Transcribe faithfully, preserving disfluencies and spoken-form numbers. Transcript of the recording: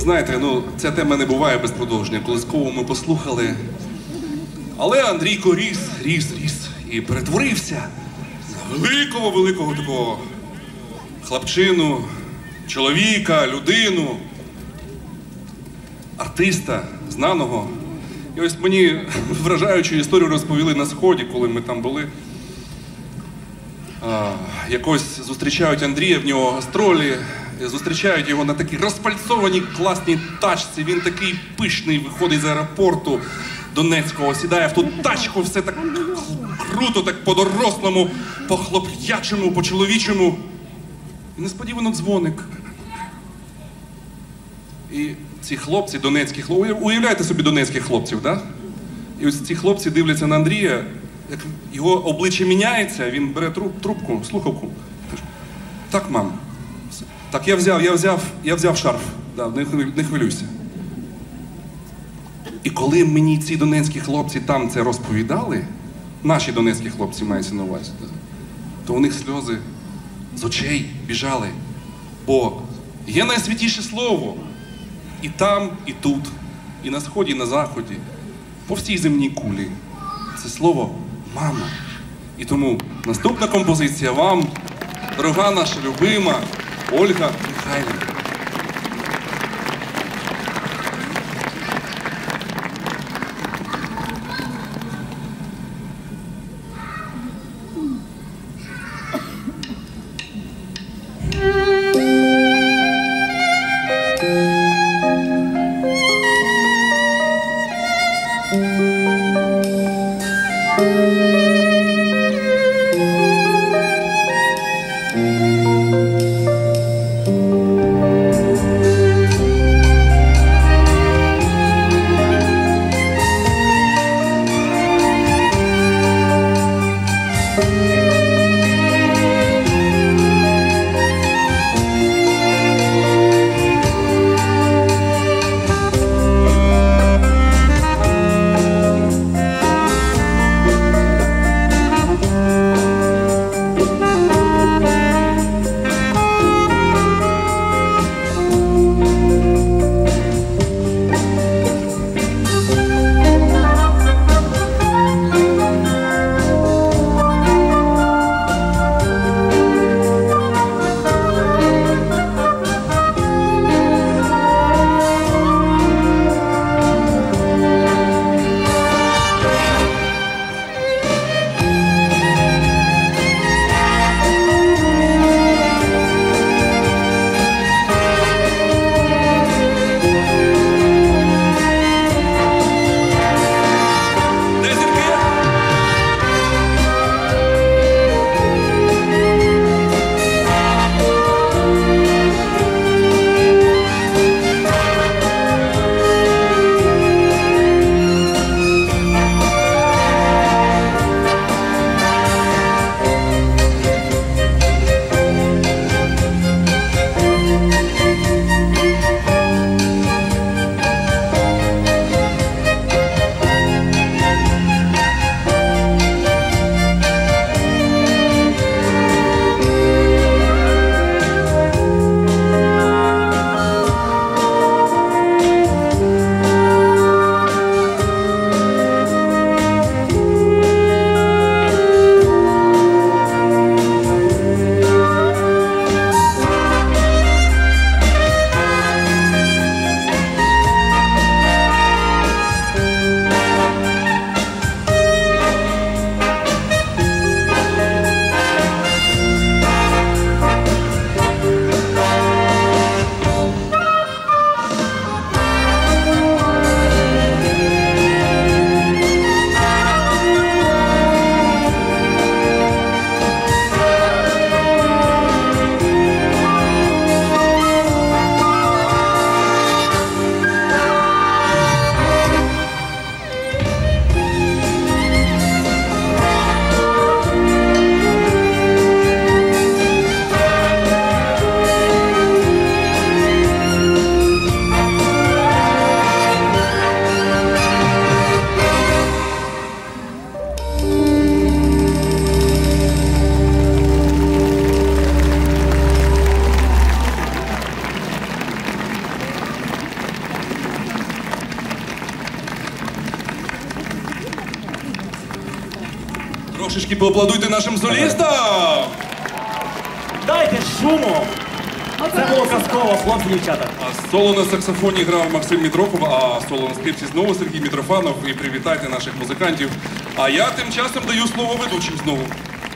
знаєте, ну, ця тема не буває без продовження. Колискову ми послухали. Але Андрійко ріс, ріс, ріс і перетворився на великого-великого такого хлопчину, чоловіка, людину, артиста, знаного. І ось мені вражаючу історію розповіли на Сході, коли ми там були. А, якось зустрічають Андрія, в нього гастролі, зустрічають його на такій розпальцованій класній тачці. Він такий пишний, виходить з аеропорту Донецького, сідає в ту тачку, все так круто, так по-дорослому, по-хлоп'ячому, по-чоловічому. І несподівано дзвоник. І ці хлопці, донецькі хлопці, уявляєте собі донецьких хлопців, так? Да? І ось ці хлопці дивляться на Андрія, як його обличчя міняється, він бере труб, трубку, слухавку. Каже: так, мам. Так, я взяв, я взяв, я взяв шарф. Да, не, не хвилюйся. І коли мені ці донецькі хлопці там це розповідали, наші донецькі хлопці мається на увазі, то у них сльози з очей біжали. Бо є найсвятіше слово. І там, і тут, і на Сході, і на Заході, по всій земній кулі. Це слово «мама». І тому наступна композиція вам, дорога наша любима Ольга Михайлівна. Трошечки поаплодуйте нашим солістам! Дайте шуму! Це було казково, хлопці, дівчата. А соло на саксофоні грав Максим Мітрохов, а соло на скрипці знову Сергій Мітрофанов. І привітайте наших музикантів. А я тим часом даю слово ведучим знову.